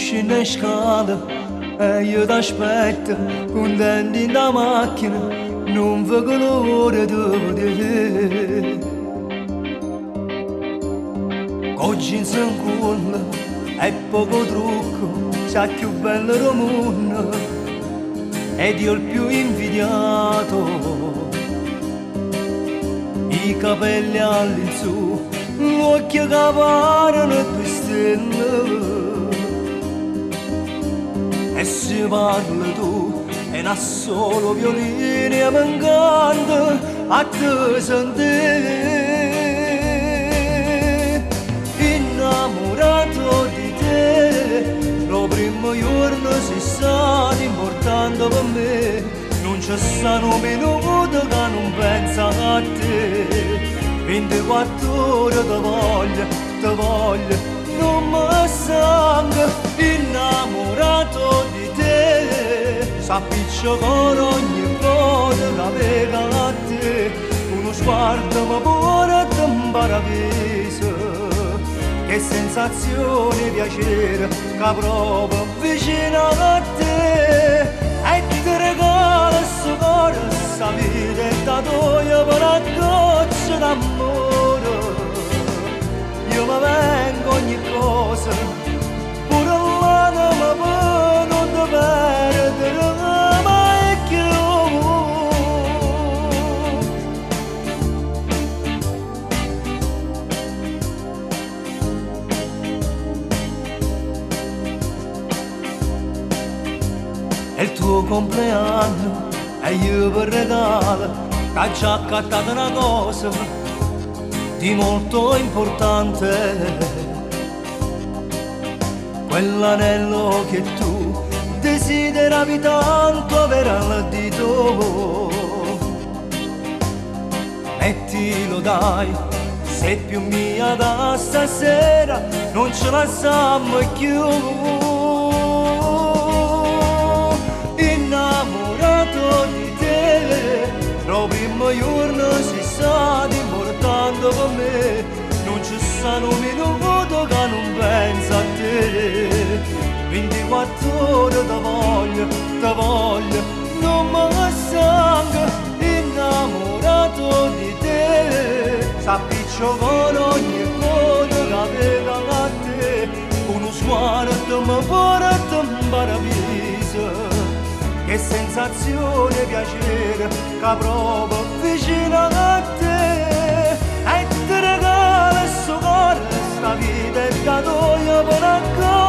scende in scala e io ti aspetto con denti in la macchina, non vedo l'ora di vedere. Oggi in sangulla è poco trucco, c'è più bello del mondo ed io il più invidiato. I capelli all'insù, l'occhio che parlano e due stelle. E se parli tu e non solo violini e mancante a te sentire. Innamorato di te, lo primo giorno sei stato importante per me. Non c'è stato un minuto che non pensa a te. 24 ore ti voglio, non mi stanco, innamorato di te. S'appiccia con ogni volta che vega a te. Uno sguardo mi porta in paradiso. Che sensazione di piacere che provo vicino a te. E ti regalo sto cuore, sta vita e da tua per una goccia d'amore. Io mi vengo ogni cosa, pure l'anima per non ti perdere mai più. È il tuo compleanno e io per regalo t'ho già accattato una cosa di molto importante. Quell'anello che tu desideravi tanto avere al dito. Mettilo dai, sei più mia da stasera, non ce la siamo più. Innamorato di te, lo primo giorno sei stato importante per me. Non c'è stato un minuto che non pensa a te. 24 ore ti voglio, non mi stanco, innamorato di te. S'appiccio con ogni cosa che aveva a te. Uno sguardo mi porta in paradiso. Che sensazione di piacere che provo vicino a te. E ti regalo sto cuore, sta vita è da tua per una cosa.